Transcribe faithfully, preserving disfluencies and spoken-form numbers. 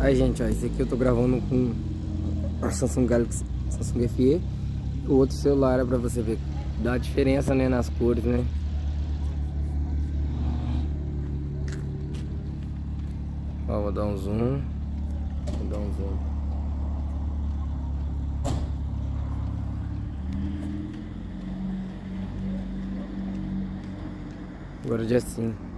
Aí, gente, ó, esse aqui eu tô gravando com a Samsung Galaxy, Samsung F E. O outro celular é pra você ver. Dá a diferença, né, nas cores, né? Ó, vou dar um zoom. Vou dar um zoom. Agora de assim.